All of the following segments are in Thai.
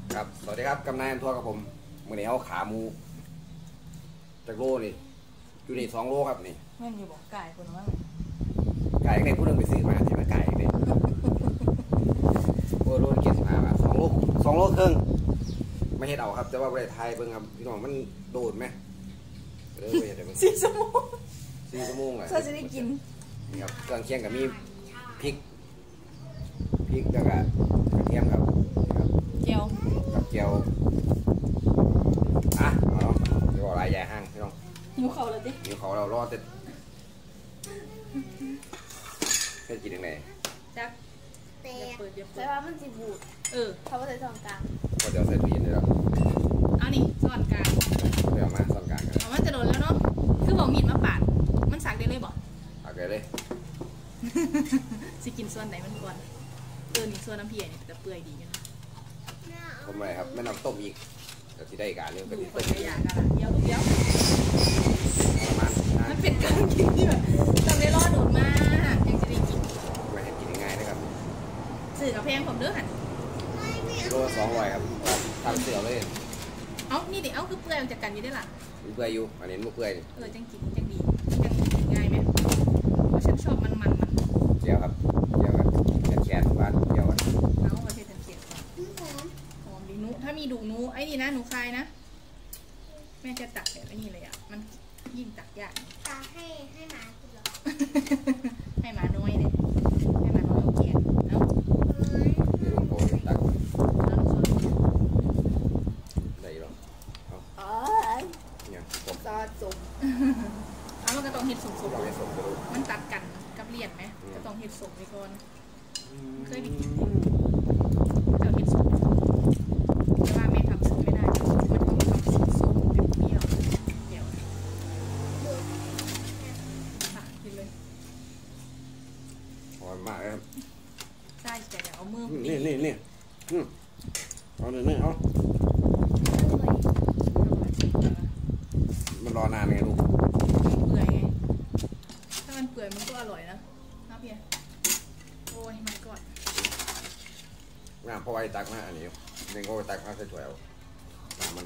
ครับสวัสดีครับกำนันทัวร์กับผมมื่อนี้เอาขาหมูจากโลนี่อยู่นี่2 โลครับนี่แม่นอยู่บอกไก่คนว่าไก่ในผู้นึงไปซื้อมาที่มาไก่เลยโอ้โลละ75 บาท2 โลครึ่งไม่เห็นเอาครับแต่ว่าบริไทยเบิ่งครับพี่น้องมันโดดไหมเลยไม่เห็นเลย 4 ชั่วโมงเลยจะได้กินนี่ครับเครื่องเคียงกับมีพริกแล้วก็กระเทียมครับเจียวกับเจียวเอาเดี๋ยวลายใหญ่ห้างพี่น้องหิวเขาเลยดิหิวเขาเรารอแต่กินยังไงจักแต่ใช่ว่ามันจีบูดเขาใส่ซองกลางก็เดี๋ยวใส่ตู้เย็นเลยแล้วเอานี่ซ่อนกลางเดี๋ยวมาซ่อนกลางกันเอามันจะโดนแล้วเนาะคือบอกมีดมาปาดมันสักได้เลยบอกสักได้เลยสิกินส่วนไหนมันก่อนนี่ส่วนน้ำเพียเนี่ยจะเปื่อยดีกันผมอะไรครับไม่นำต้มอีกแต่ที่ได้การเนี่ยเป็นต้มยากันเดี๋ยวมันเป็นการกินที่แบบทำได้รอดโดดมากยังจะได้กินไม่ให้กินง่ายนะครับสื่อกับแพงผมเด้อหันโล200ครับทำเสือเลยนี่ดิคือเปื่อยจากกันอยู่ได้หรอเปื่อยอยู่อันนี้มันเปื่อยจังกินจังดีจังกินง่ายไหมเพราะฉันชอบมันเจียวครับแขนบ้านเจียวประเทศเขียวหอมดีนุถ้ามีดุนุไอ้นี่นะหนูคลายนะแม่จะตักแบบไอ้นี่เลยอ่ะมันยิ่งตักยากตักให้หมากินหรอให้หมาน้อยเนี่ยให้หมาน้อยเกียนลูกโป่งตักได้หรอเนี่ยผมซอสจุ่มมันก็ต้องเห็ดสุกมันตัดกันกับเลียนไหมก็ต้องเห็ดสุกไปก่อนเคยไปกินแต่เห็ดสุกแต่ว่าแม่ทำสุกไม่ได้มันต้องทำสุกเปรี้ยวเดี๋ยวกินเลยหอมมากเลยใช่แต่เอามือนี่เอาเนี่ยเอามันรอนานไงลูกเปื่อยไงถ้ามันเปื่อยมันก็อร่อยนะเพียโอ้ยมันก่อนงามเพราะไว้ตักมาอันนี้เด้งก็ไปตักมาใส่ถ้วยเอาน้ำมัน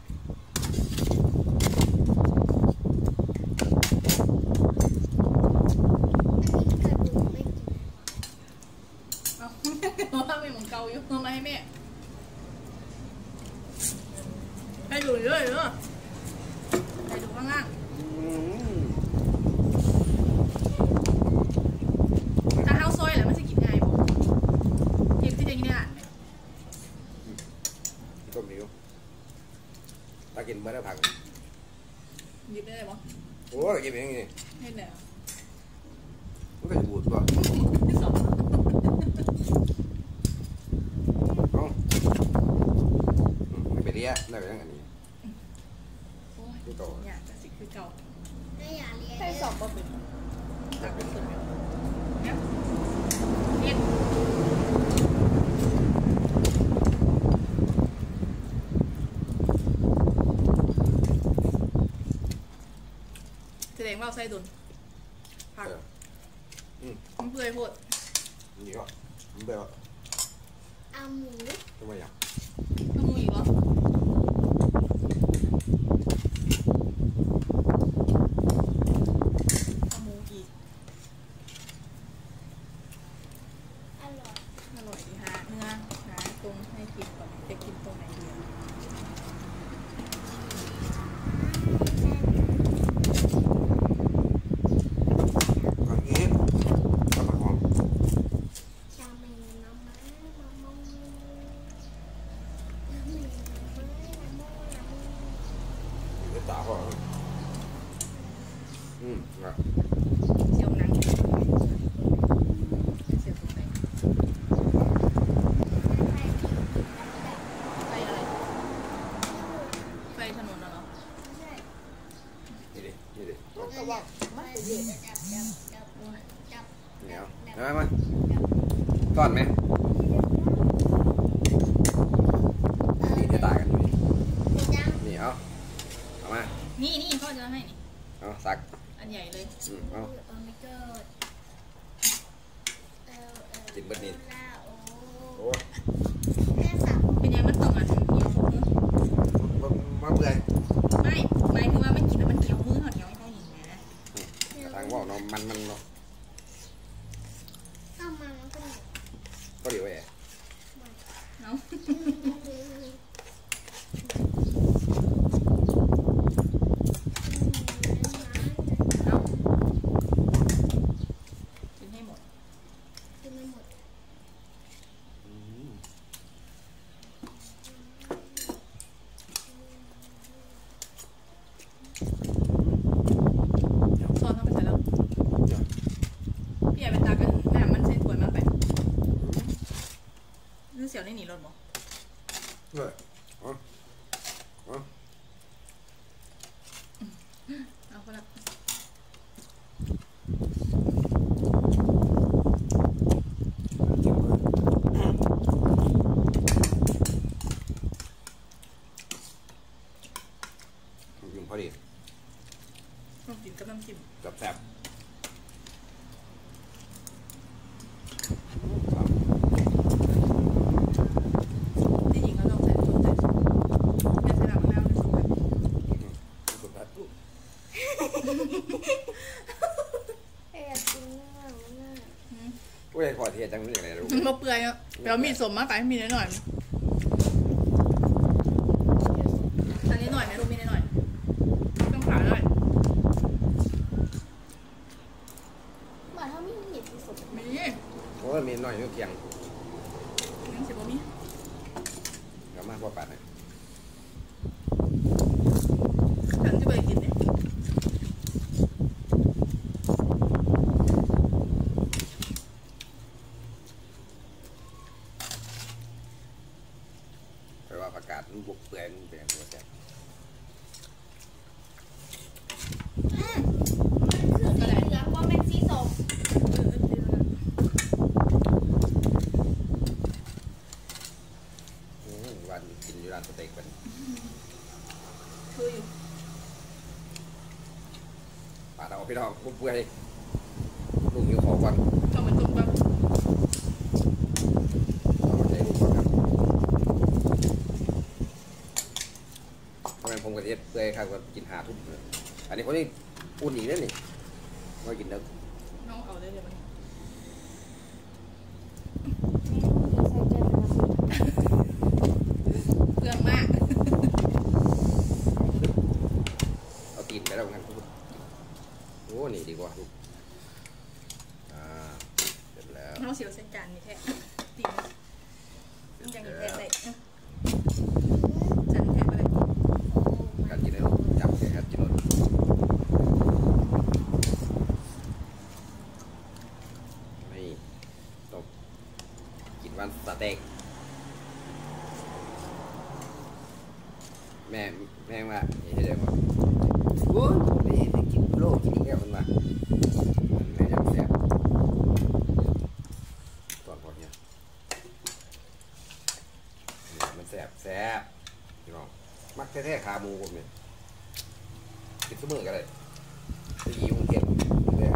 ว่าไม่เหมือนเกาอยู่ทำไมให้แม่ให้ดูเยอะให้ดูข้างล่างถ้าข้าวซอยแหละมันจะกินง่ายป่ะเทียมที่จะกินได้หรอต้มนิ้วตากินเมื่อได้ผักหยิบได้เลยป่ะโอ้ยหยิบอย่างนี้ให้ไหนมันก็จะบูดป่ะไม่ไปเรียได้ไปทั้งอันนี้คือเก่าอยากจะสิคือเก่าใช่สอบก็เป็นตักเป็นส่วนเนี่ยเรียกแสดงว่าไส้ดุนผักมันเปื่อยโพดนี่ก็มันเปื่อยเอาหมูทำไมอ่ะเอาหมูอีกเหรออร่อยดีฮะเนื้อหาตรงให้กินก่อนจะกินตรงไหนดีอันนี้ก็มาหอมชาเมนน้ำมันเดี๋ยวตาเขานะเจียวนังมาก้อนไหมนี่จะตายกันอยู่นี่เอามานี่พ่อจะให้นี่เอาสักอันใหญ่เลยเอากินเบิดนี่โอ้เป็นยังมันต้องอ่ะเหนียวมาเบื่อไม่หมายถึงว่ามันกินแล้วมันเหนียวมือเหนียวเขาอย่างนี้นะทางว่าเนาะมันเนาะเอามามันก็เหนียวก็เดี๋ยวไอ้เนาะเอากินให้หมดกินไม่หมดซอนเข้าไปใส่แล้วพี่ใหญ่เป็นตากันแม่มันเส้นขวดมากไปนี่เสียวนี่หนีรถมั้งเลยอ๋อเอาคนละยุ่งพอดีต้องกินกับน้ำจิ้มแซ่บที่จริงเขาต้องใส่ต้นใส่ซุปแม่ใส่น้ำมะนาวในซุปแบบสุดท้ายเอ๊ะกินมากมากอุ้ยขอเทียจังมันอย่างไรรู้มันเปื่อยอ่ะเดี๋ยวมีสมมาไปมีหน่อยอันนี้หน่อยนะลูกมีหน่อยต้องผ่าหน่อยเหมือนถ้ามีเห็ดที่สุดมีโอ้ยมีหน่อยนึงเพียงงั้นสิบ่มีเดี๋ยวมากกว่าปัดนะฉันจะไปกินเนี่ยแปลว่าประกาศมันบุกเปื่อยมันเป็นตัวแซ่บคือสีเหลืองว่าเป็นสีส้มวันกินอยู่ร้านสเต็กเป็นคืออยู่ปาดเอาพี่น้องบุกเปื่อยลุงอยู่ขอก่อนต้องเป็นต้มแบบเอาใจลุงก่อนครับทำไมผมกับเอ็ดเปื่อยครับก็กินหาทุกอันนี้คนนี้อุ่นอีกแล้วนี่มากินเด้อน้องเอาได้เลยมัน เปลืองมากเอาตีนไปแล้วงั้นโอ้นี่ดีกว่าลูกเสร็จแล้วน้องเสียวเส้นจานนี่แท้ตีนยังอีกแท้เลยจานแท้ไปเลยการกินได้ลูกจับแค่ครับกินรสนี่ตบกินวันสเต็กแม่ว่าเห็นได้ป่ะโอ้ยนี่กินโลกินแก้วคนมาแม่ยังแซ่บตอนพอเนี่ยมันแซ่บพี่น้องมักแท้ๆขาหมูผมเนี่ยกินเสมอกันเลยจะยีวงเก็บเลย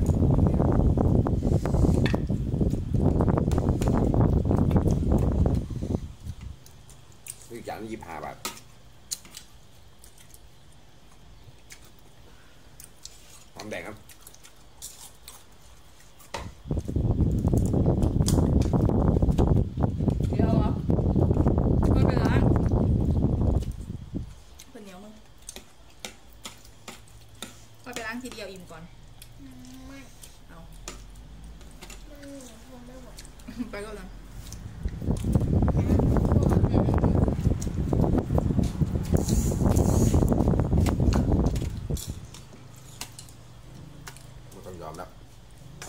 อีกอย่าง25 บาทหอมแดงครับเดี๋ยวเหรอก็ไปล้างคนเหนียวมึงก็ไปล้างทีเดียวอิ่มก่อนไม่เอามันเหนียวคงไม่หมดไปก็เลยไม่ต้องยอมแล้วไป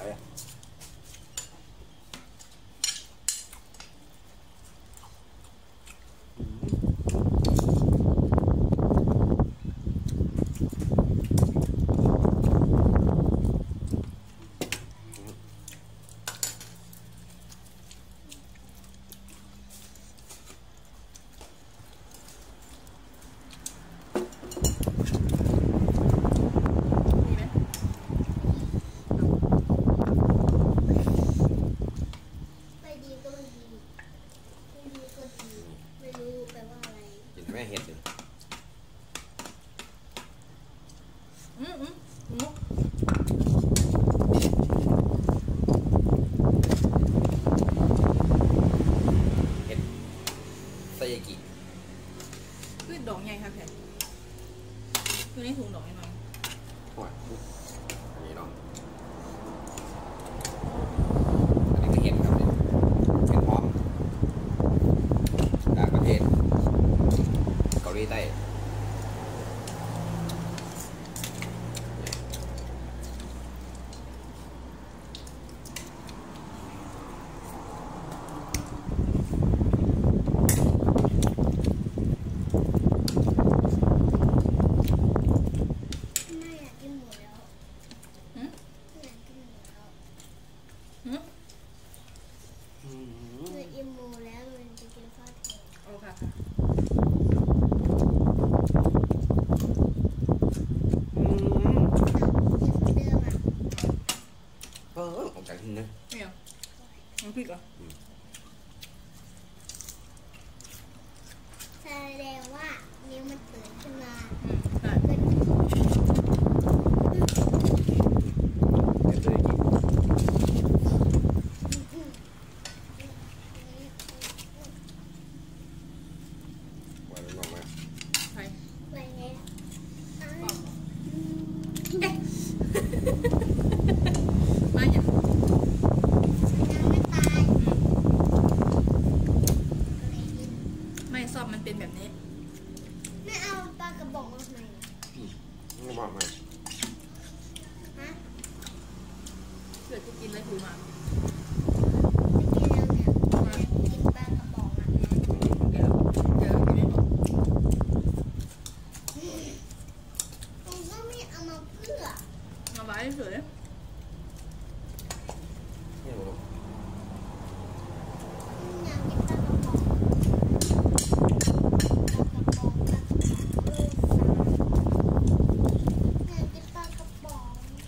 กันที่นะเนี่ยน้ำพริกเหรอแสดงว่านิ้วมันเกิดขึ้นมาใช่เกิดเดี๋ยวจะได้กินไว้ลองมาใช่อะไรเงี้ยบอกเอ๊ะมาอย่างไม่ตายไม่ซอบมันเป็นแบบนี้ไม่เอาปลากระบอกมาไหนไม่บอกมาฮะเกิดจะกินอะไรถูกมาไม่กินแล้วเนี่ยกินปลากระบอกอ่ะเดี๋ยวกินไม่หมดผมก็ไม่เอามาเพื่อเอาไว้เฉยนี่หนูอยากกินปลากระบอกปลากระบอกอยากกินปลากระบอก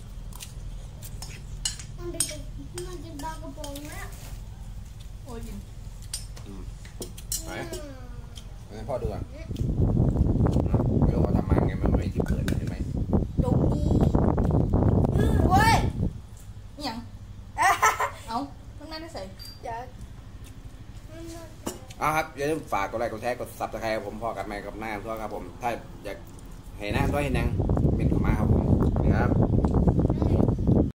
มันกินปลากระบอกนะโอ้ยกินไหนให้พ่อดูอ่ะไม่รู้เขาทำมาไงมันไม่ที่เกิดเห็นไหมตรงนี้เว้ยนี่ยังเอามันน่าจะใส่อยากครับอย่าลืมฝากกดไลค์กดแชร์กดซับสไครต์ผมพ่อกับแม่กับหน้าทั่วครับผมถ้าอยากเห็นหน้าตัวเห็นยังเป็นเข้ามาครับผมนะครับ